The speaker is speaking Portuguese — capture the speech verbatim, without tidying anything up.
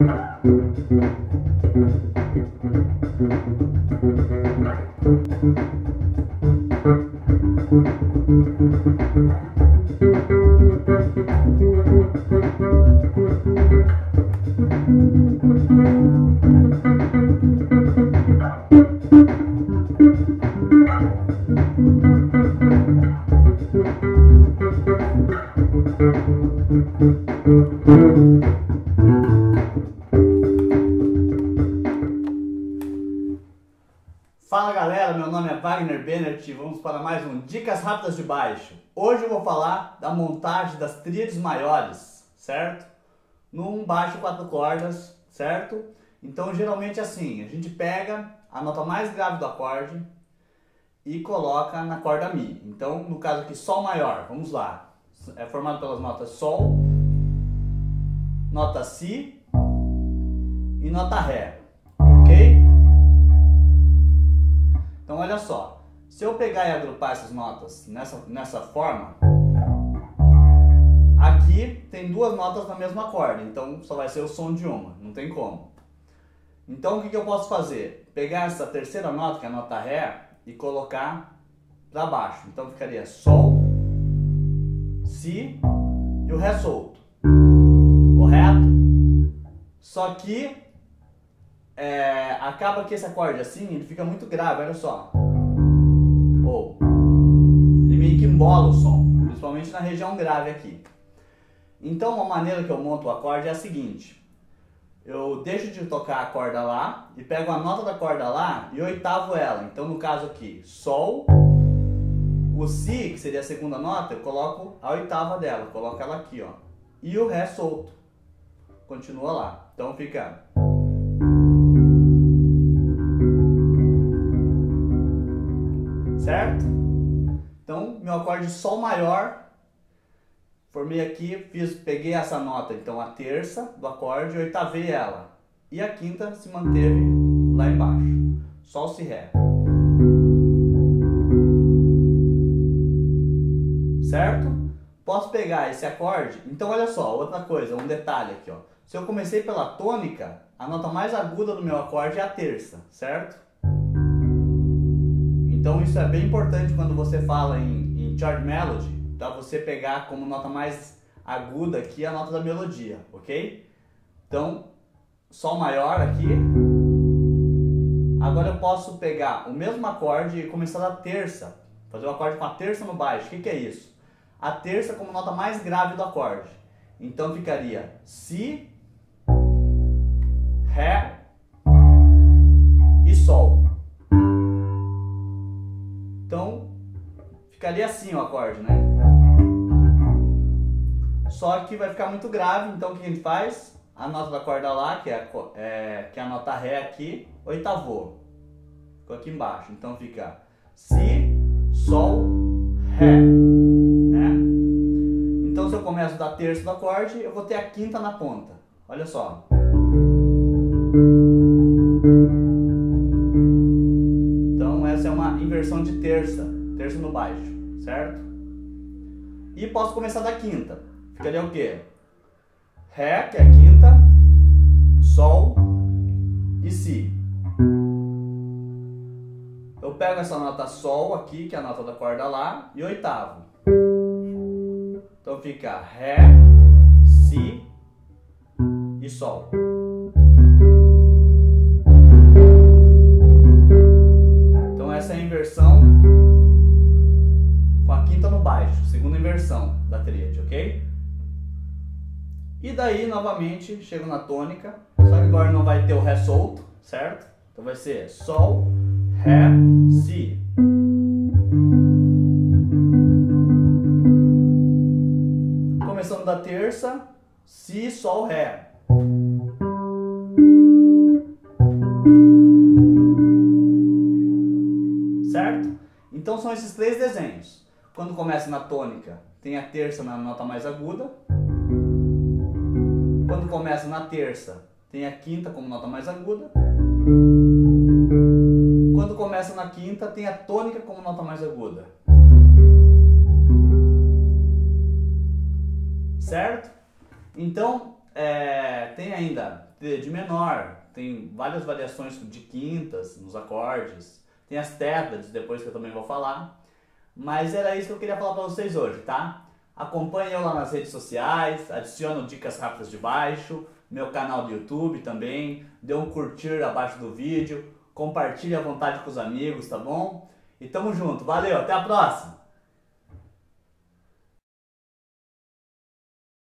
Fala galera, meu nome é Wagner Bennett e vamos para mais um Dicas Rápidas de Baixo. Hoje eu vou falar da montagem das tríades maiores, certo? Num baixo quatro cordas, certo? Então geralmente assim, a gente pega a nota mais grave do acorde e coloca na corda Mi. Então no caso aqui Sol maior, vamos lá. É formado pelas notas Sol, nota Si e nota Ré, ok? Então olha só, se eu pegar e agrupar essas notas nessa, nessa forma, aqui tem duas notas na mesma corda, então só vai ser o som de uma, não tem como. Então o que, que eu posso fazer? Pegar essa terceira nota, que é a nota Ré, e colocar para baixo. Então ficaria Sol, Si e o Ré solto, correto? Só que É, acaba que esse acorde assim, ele fica muito grave, olha só. Ou, ele meio que embola o som, principalmente na região grave aqui. Então uma maneira que eu monto o acorde é a seguinte: eu deixo de tocar a corda Lá e pego a nota da corda Lá e oitavo ela. Então no caso aqui, Sol, o Si, que seria a segunda nota, eu coloco a oitava dela, coloco ela aqui, ó. E o Ré solto, continua lá. Então fica... Certo? Então, meu acorde Sol maior, formei aqui, fiz, peguei essa nota, então a terça do acorde, oitavei ela. E a quinta se manteve lá embaixo. Sol, Si, Ré. Certo? Posso pegar esse acorde, então olha só, outra coisa, um detalhe aqui, ó. Se eu comecei pela tônica, a nota mais aguda do meu acorde é a terça, certo? Então isso é bem importante quando você fala em, em chord melody, para você pegar como nota mais aguda aqui a nota da melodia, ok? Então, Sol maior aqui. Agora eu posso pegar o mesmo acorde e começar da terça, fazer o acorde com a terça no baixo. O que, que é isso? A terça como nota mais grave do acorde. Então ficaria Si, Ré e Sol. Então, ficaria assim o acorde, né? Só que vai ficar muito grave, então o que a gente faz? A nota da corda Lá, que é, é, que é a nota Ré aqui, oitavou. Ficou aqui embaixo, então fica Si, Sol, Ré, né? Então se eu começo da terça do acorde, eu vou ter a quinta na ponta. Olha só. Essa é uma inversão de terça, terça no baixo, certo? E posso começar da quinta. Ficaria o quê? Ré, que é a quinta, Sol e Si. Eu pego essa nota Sol aqui, que é a nota da corda Lá, e oitavo. Então fica Ré, Si e Sol. Essa é a inversão com a quinta no baixo, segunda inversão da tríade, ok? E daí, novamente, chego na tônica, só que agora não vai ter o Ré solto, certo? Então vai ser Sol, Ré, Si. Começando da terça, Si, Sol, Ré. Certo? Então são esses três desenhos. Quando começa na tônica, tem a terça na nota mais aguda. Quando começa na terça, tem a quinta como nota mais aguda. Quando começa na quinta, tem a tônica como nota mais aguda. Certo? Então, é, tem ainda ter de menor, tem várias variações de quintas nos acordes, tem as tétrades depois que eu também vou falar. Mas era isso que eu queria falar para vocês hoje, tá? Acompanhe eu lá nas redes sociais, adicione Dicas Rápidas de Baixo, meu canal do YouTube também, dê um curtir abaixo do vídeo, compartilhe à vontade com os amigos, tá bom? E tamo junto, valeu, até a próxima!